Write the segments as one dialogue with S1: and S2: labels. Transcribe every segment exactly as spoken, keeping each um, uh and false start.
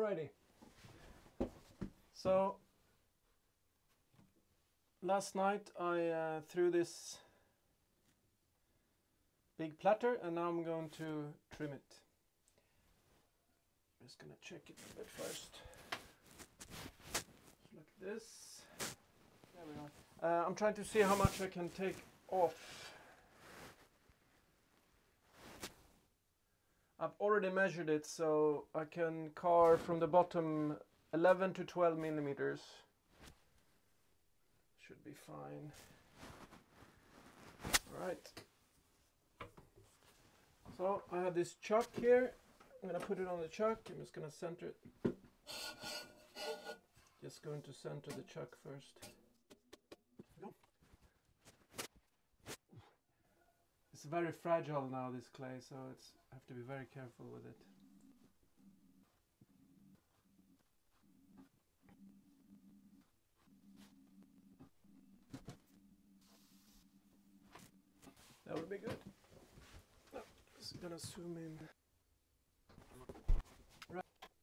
S1: Alrighty. So last night I uh, threw this big platter and now I'm going to trim it. I'm just gonna check it a bit first. Just like this. There we are. Uh, I'm trying to see how much I can take off. I've already measured it, so I can carve from the bottom eleven to twelve millimeters. Should be fine. Alright. So I have this chuck here. I'm gonna put it on the chuck. I'm just gonna center it. Just going to center the chuck first. Go. It's very fragile now, this clay, so it's I have to be very careful with it. That would be good. Oh, just gonna zoom in. Right.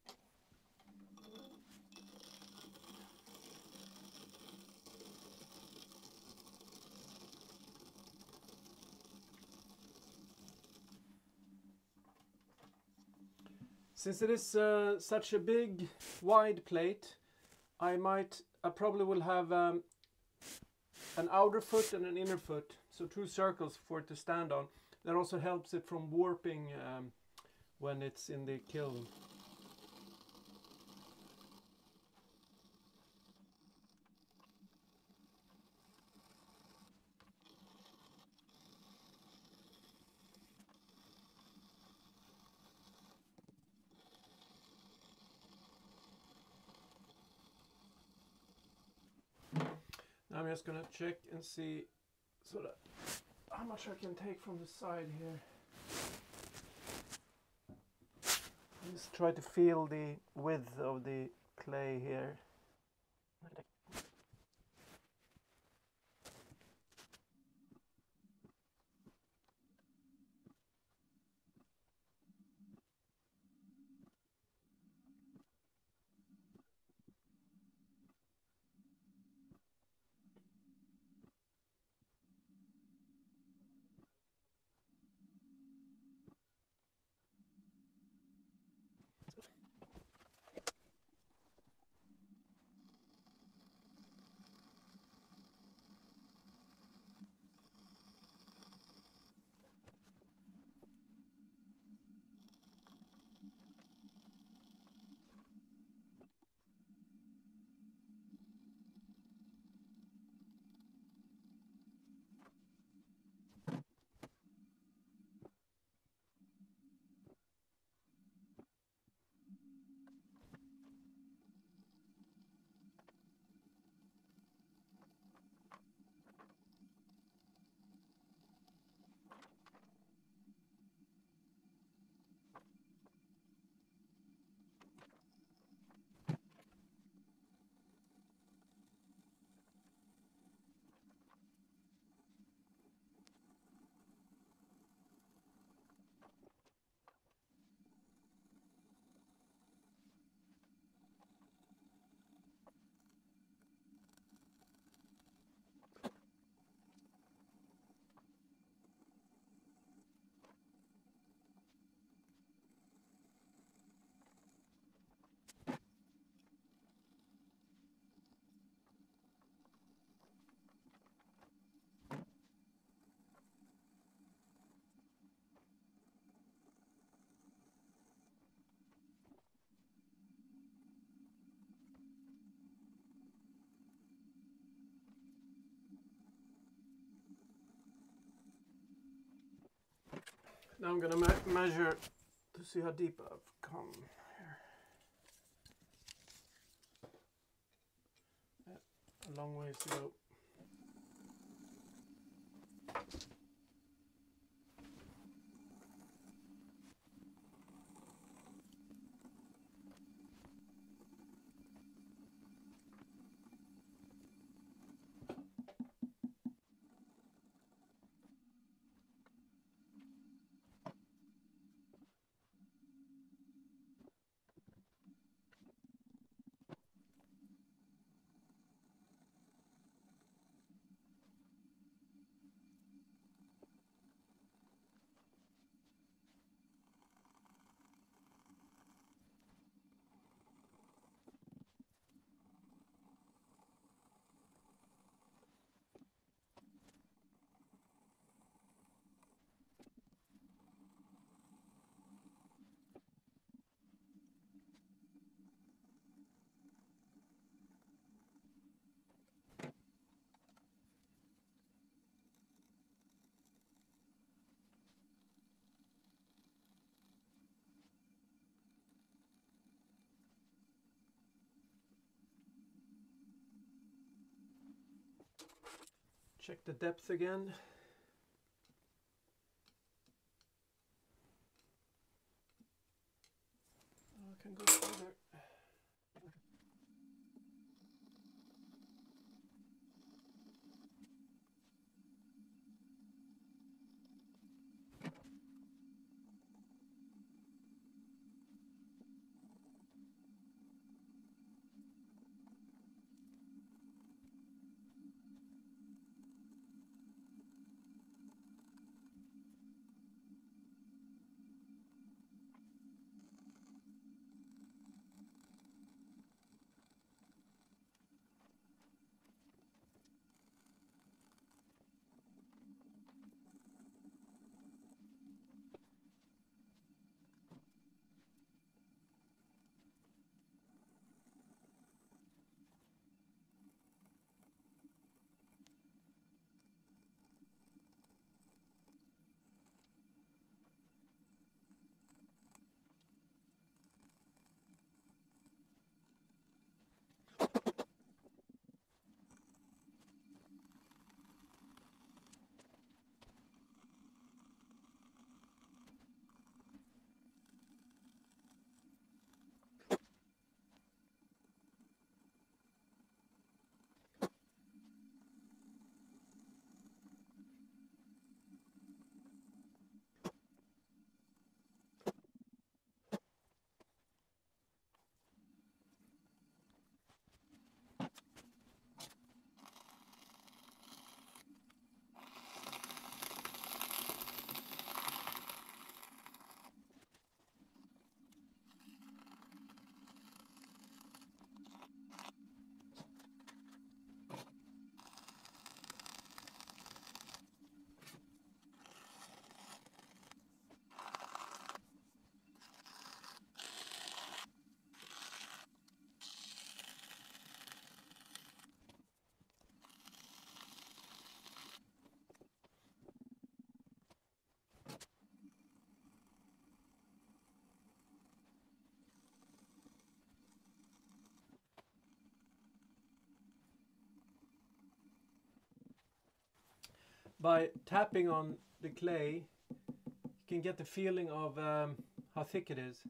S1: Since it is uh, such a big, wide plate, I might, I probably will have um, an outer foot and an inner foot, so two circles for it to stand on. That also helps it from warping um, when it's in the kiln. Now I'm just gonna check and see so that how much I can take from the side here. Just try to feel the width of the clay here. Now I'm gonna me measure to see how deep I've come here. Yeah, a long ways to go. Check the depth again. Oh, I can go further. By tapping on the clay, you can get the feeling of um, how thick it is.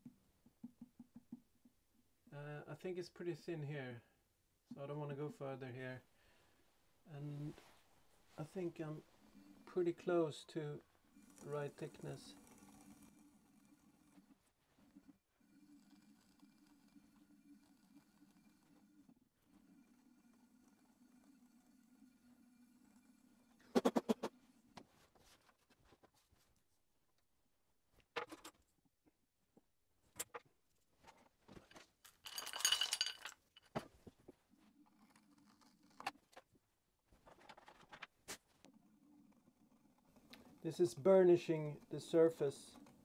S1: Uh, I think it's pretty thin here, so I don't want to go further here. And I think I'm pretty close to the right thickness. This is burnishing the surface.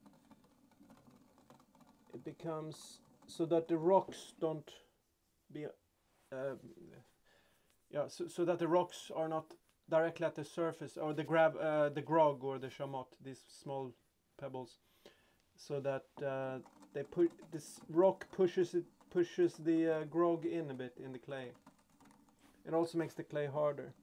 S1: It becomes so that the rocks don't be, uh, yeah, so, so that the rocks are not directly at the surface, or the grab, uh, the grog or the chamotte, these small pebbles, so that uh, they put this rock pushes it pushes the uh, grog in a bit in the clay. It also makes the clay harder.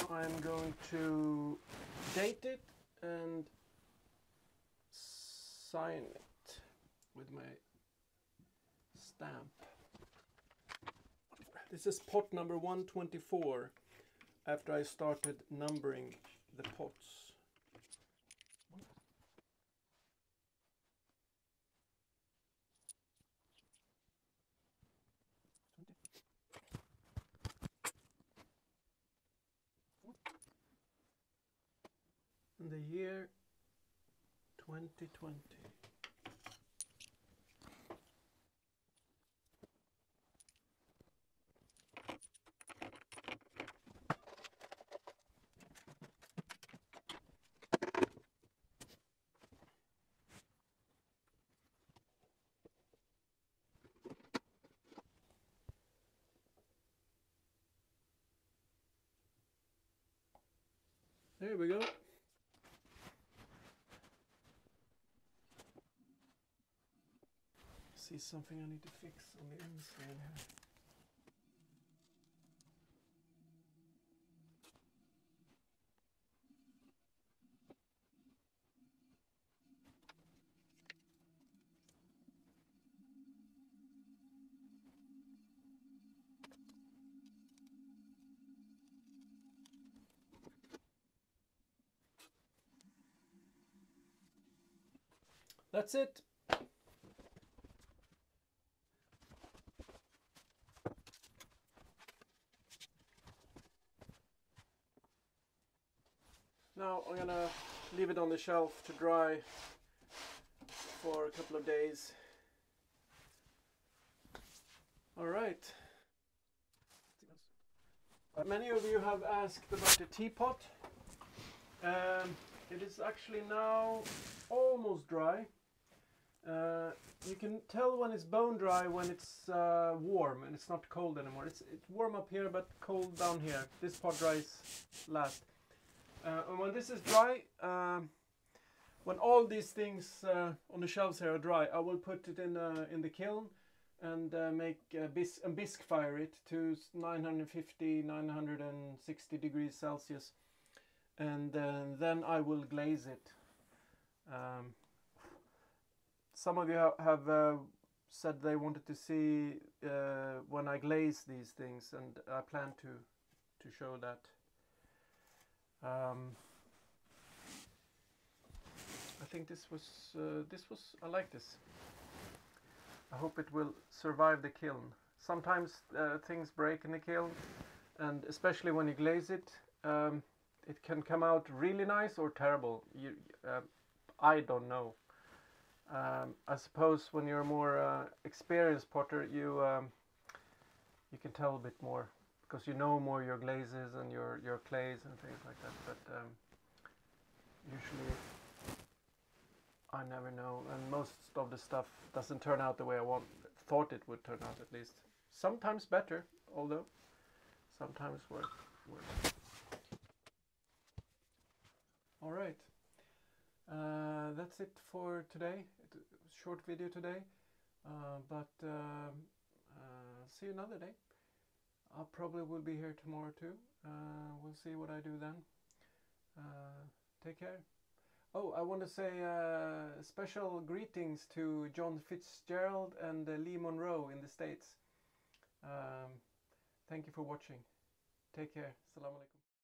S1: I'm going to date it and sign it with my stamp. This is pot number one twenty-four after I started numbering the pots. In the year twenty twenty. There we go. See something I need to fix on the inside here. That's it. Now I'm gonna leave it on the shelf to dry for a couple of days. All right. Many of you have asked about the teapot. Um, it is actually now almost dry. Uh, you can tell when it's bone dry when it's uh, warm and it's not cold anymore. It's, it's warm up here but cold down here. This part dries last. Uh, and when this is dry, um, when all these things uh, on the shelves here are dry, I will put it in uh, in the kiln and uh, make a bis and bisque fire it to nine fifty, nine sixty degrees Celsius, and uh, then I will glaze it. Um, some of you ha have uh, said they wanted to see uh, when I glaze these things, and I plan to to show that. Um, I think this was uh, this was I like this. I hope it will survive the kiln. Sometimes uh, things break in the kiln, and especially when you glaze it, um, it can come out really nice or terrible. You, uh, I don't know. Um, I suppose when you're a more uh, experienced potter, you um, you can tell a bit more, because you know more your glazes and your, your clays and things like that, but um, usually I never know, and most of the stuff doesn't turn out the way I want, thought it would turn out at least. Sometimes better, although sometimes worse. worse. Alright, uh, that's it for today. It was a short video today, uh, but uh, uh, see you another day. I probably will be here tomorrow too. Uh, we'll see what I do then. Uh, take care. Oh, I want to say uh, special greetings to John Fitzgerald and uh, Lee Monroe in the States. Um, thank you for watching. Take care. Assalamu alaikum.